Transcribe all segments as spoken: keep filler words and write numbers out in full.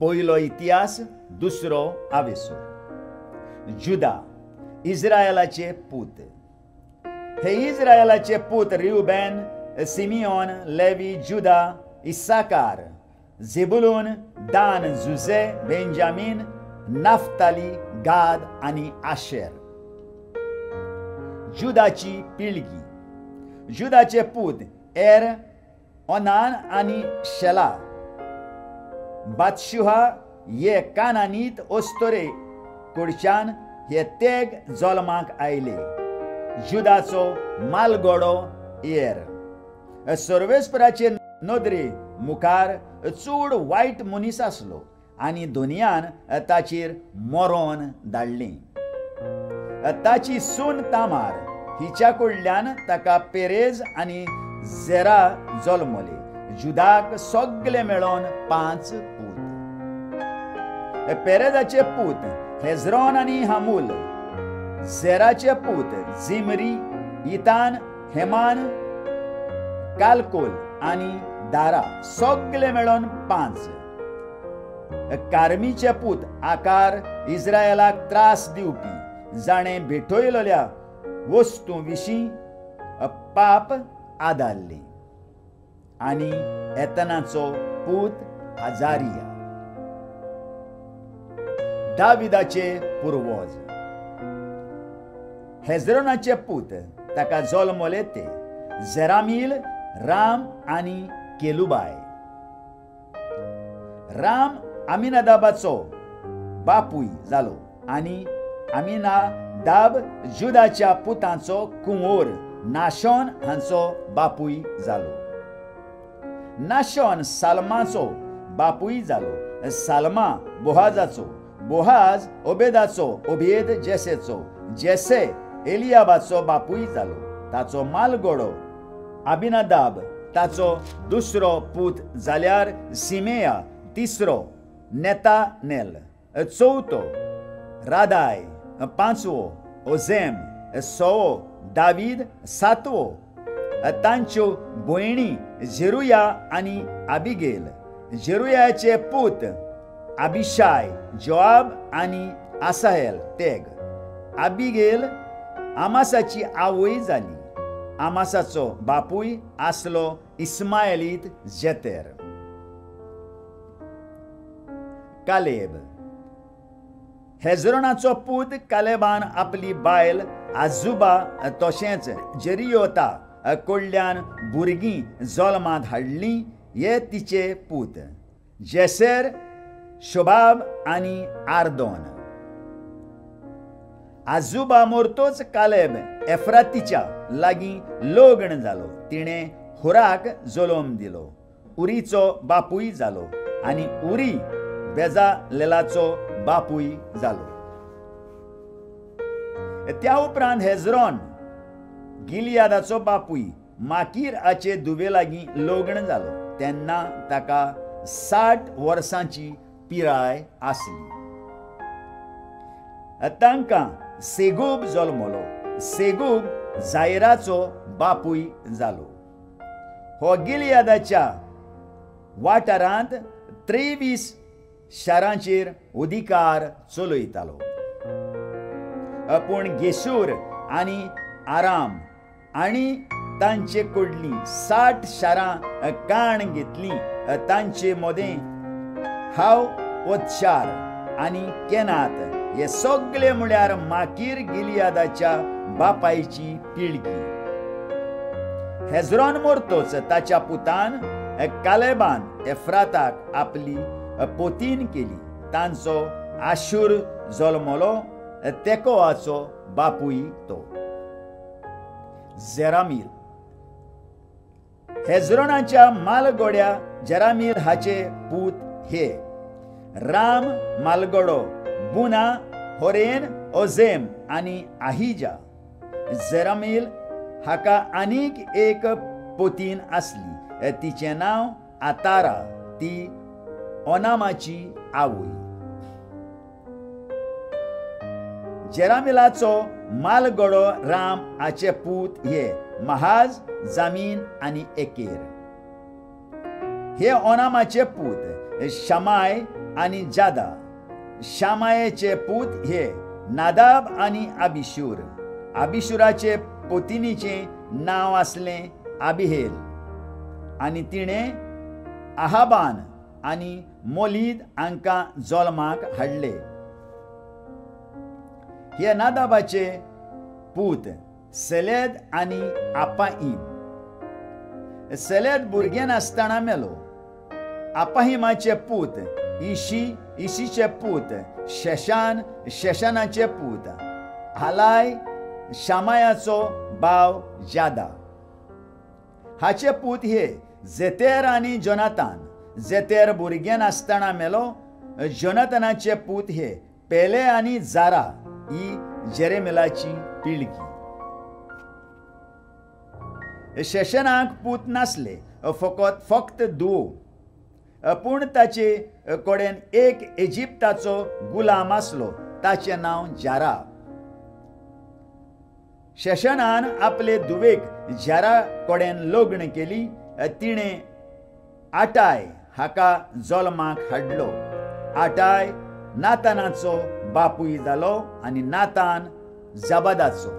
पयलो इतिहास दुसरो आवेसूर। जुदा इस्रायलाचे पूत। हे इस्रायलाचे पूत रिउबेन, सिमियोन, लेवी, जुदा, इस्साकार, झेबुलून, दान, जुजे, बेंजामीन, नाफ्ताली, गाद आणि आशेर। जुदाची पिळगी। जुदाचे पूत एर, ओनान आणि शेला। बातशुहा ये कानानीत ओस्तोरे कडच्यान हे तेग जल्माक आयले। जुदाचो मालगडो एर। सर्वेस्पराचे नदरे मुखार चड वायट मनीस आसलो आनी दुनियान ताचेर मरण धाडलें। ताची सून तामार हिच्या कडल्यान ताका पेरेज आनी झेरा जल्मले। जुदाक सगळे मेळोन पांच पूत। पेरेजाचे पूत हेजरोन आनी हामूल। झेराचे पूत जिमरी, इतान, हेमान, कालकोल आनी दारा, सगळे मेळोन पांच। कार्मीचे पूत आकार इस्रायलाक त्रास दिवपी, जाणें भेटयलेल्या वस्तू विशीं पाप आदारले। आनी एतनाचो पूत आजारिया। दाविदाचे पुर्वज। हेजरोनाचे पूत ताका जल्मले ते जेरामील, राम आनी केलुबाय। राम आमिनादाबाचो बापूय जालो आनी आमिनादाब जुदाच्या पुतांचो कुंवर नाशोन हांचो बापूय जालो। नाशोन सालमाचो बापूय जालो। सालमा बोहाजाचो, बोहाज ओबेदाचो, ओबेद जेसेचो, जेसे एलियाबाचो बापूय जालो। ताचो मालगडो आबिनादाब ताचो दुसरो पूत जाल्यार सिमेया तिसरो, नेतानेल चवथो, रादाय पांचवो, ओझेम सवो, दावीद सातवो। तांच्यो भयणी जेरुया आनी आबिगेल। जेरुयाचे पूत आबिशाय, जोआब आनी आसाहेल तेग। आबिगेल आमासाची आवय जाली। आमासाचो बापूय आसलो इस्माएलीत जेतेर। कालेब। हेजरोनाचो पूत कालेबान आपली बायल आजुबा तशेंच जेरियोता कडल्यान भुरगीं जल्माक हाडलीं। हे तिचे पूत जेसेर, शोबाब आनी आर्दोन। आजुबा मरतोच कालेब एफ्रातीच्या लागीं लग्न जालो। तिणें हुराक जल्म दिलो। उरीचो बापूय जालो आनी उरी बेजालेलाचो बापूय जालो। त्या उपरांत हेजरोन गिलियादाचो बापूय माकीराचे धुवे लागीं लग्न जालो। तेन्ना ताका साठ वर्सांची पिराय आसली। तांकां सेगूब जल्मलो। सेगूब जायराचो बापूय जालो। हो गिलियादाच्या वाठारांत त्रेवीस शारांचेर अधिकार चलयतालो। पूण गेशूर आनी आराम आनी तांचे कडलीं साठ शारां काण घेतलीं। तांचे मदें हाव वत्शार आनी केनात हे सगळे म्हळ्यार माकीर गिलियादाच्या बापायची पिळगी। हेजरोन मरतोच ताच्या पुतान कालेबान एफ्राताक आपली पोतीन केली। तांचो आशूर जल्मलो। तेकोवाचो बापूय तो। जेरामील। हेजरोनाच्या मालगड्या जेरामील हाचे पूत हे राम मालगडो, बुना, होरेन, ओझेम आनी आहिजा। जेरामील हाका आनीक एक पोतीन आसली। तिचें नांव आतारा, ती ओनामाची आवय। जेरामीलाचो मालगडो राम हाचे पूत हे महाज, जामीन आनी एकेर। हे ओनामाचे पूत शमाय आनी जादा. शामायेचे पूत हे नादाब आनी अबिशूर. अबिशुराचे पोतिनीचे नाव आसले अबिहेल आनी तिणें आहाबान आनी मोलीद हांकां जल्माक हाडले. हे नादाबाचे पूत सेलेद आनी आपाहीम. सेलेद भुरगें नासतना मेलो. आपाहिमाचे पूत इशी, इशीचे पूत शेशान, शेशानाचे पूत हालाय, शामायाचो भाव जादा. हाचे पूत हे जेतेर आनी जोनातान. जेतेर भुरगें नासतना मेलो. जोनातानाचे पूत हे पेले आनी जारा ही जेरेमेलाची पिळगी. शेशनाक पूत नासले, फकत फक्त दुओ. पूण ताचे कडेन एक इजिप्ताचो गुलाम आसलो, ताचें नांव जारा. शेशनान आपले दुवेक जारा कडेन लग्न केली. तिणें आटाय हाका जल्माक हाडलो. आटाय नातानाचो बापूय जालो आनी नातान जाबादाचो.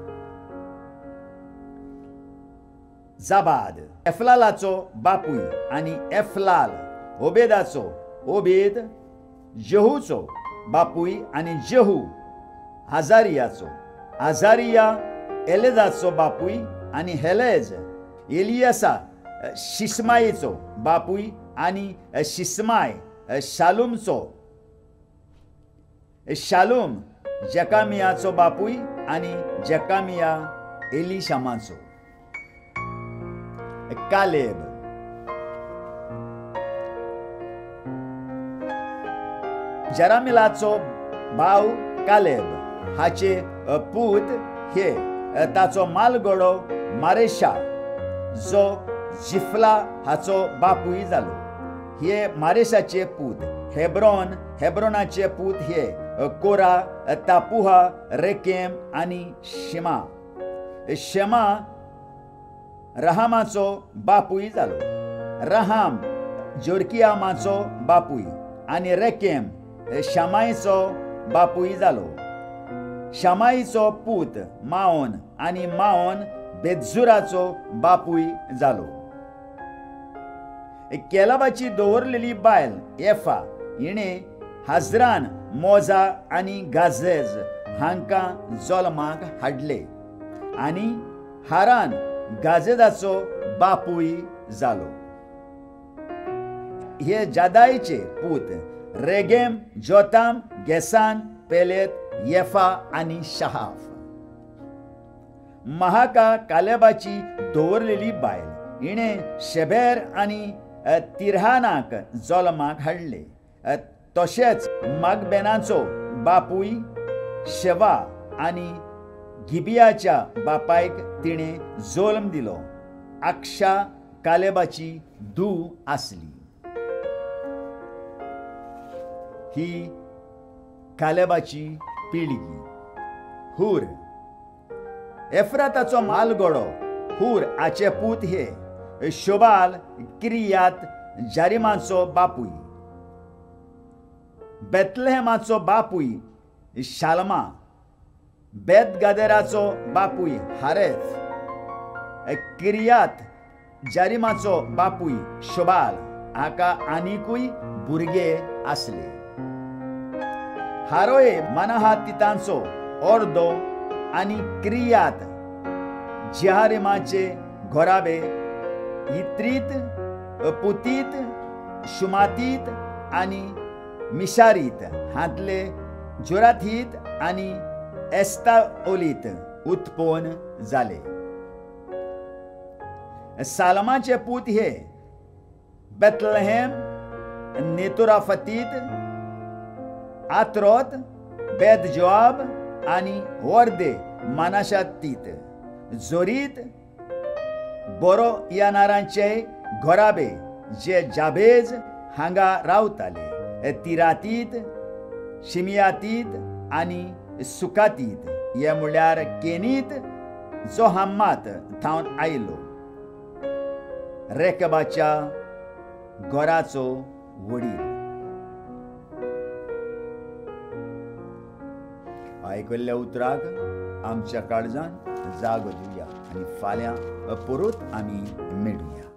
जाबाद एफलालाचो बापूय आनी एफलाल ओबेदाचो. ओबेद जेहूचो बापूय आनी जेहू आजारियाचो. आजारिया एलेजाचो बापूय आनी हेलेज एलियासा शिस्मायेचो बापूय आनी शिस्माय शालूमचो. शालूम जकामियाचो बापूय आनी जकामिया एलिशामाचो. कालेब जरामिलाचो भाव कालेब. हाचे पूत हे ताचो मालगडो मारेशा जो जिफला हाचो बापूय जालो. हे मारेशाचे पूत. हेब्रोन हेब्रोनाचे पूत हे कोरा, तापुहा, रेकेम आनी शेमा. शेमा रहामाचो बापूय जालो. रहाम जोरकियामाचो बापूय आनी रेकेम शामायचो बापूय जालो. शामायचो पूत माओन आनी माओन बेतजुराचो बापूय जालो. केलाबाची दवरलेली बायल एफा हिणें हाजरान मोजा आनी गाजेज हांकां जल्माक हाडले आनी हारान गाजेदाचो बापूय जालो. हे जादायचे पूत रेगेम, जोताम, गेसान, पेलेत, येफा आनी शहाफ. महाका कालेबाची दवरलेली बायल हिणें शेबेर आनी तिरहानाक जल्माक हाडले. तशेंच मागबेनाचो बापूय शेवा आनी गिबियाच्या बापायक तिणें जल्म दिलो. अक्षा कालेबाची धूव आसली. ही कालेबाची पिळगी. हूर एफ्राताचो मालगडो हूर हाचे पूत हे शोबाल किरियात जारिमाचो बापूय. बेतलेहमाचो बापूय शालमा. बेत गादेराचो बापूय हारेथ. किरियात जारिमाचो बापूय शोबाल. हाका आनिकूय भुरगे आसले. हारोये मनाहातितांचो अर्दो आनी किरियात जेहारिमाचे घोराबे इत्रीत, पुतीत, शुमातीत आनी मिशारीत हांतले जोराथीत आनी एस्ताओलीत उत्पन्न जाले. सालमाचे पूत हे बेतलहेम, नेतोराफतीत, आत्रोत, बेत जोआब आनी वर्दे मानाशातीत. जोरीत बोरो यानारांचे घोराबे जे जाबेज हांगा रावताले. तिरातीत, शिमियातीत आनी सुकातीत हे म्हळ्यार केनीत जो हाम्मात थावन आयलो. रेकबाच्या घोराचो वडील. आयकल्ल्या उतराक आमच्या काळजान जागो दिवया आनी फाल्यां परत आमी मेळुया.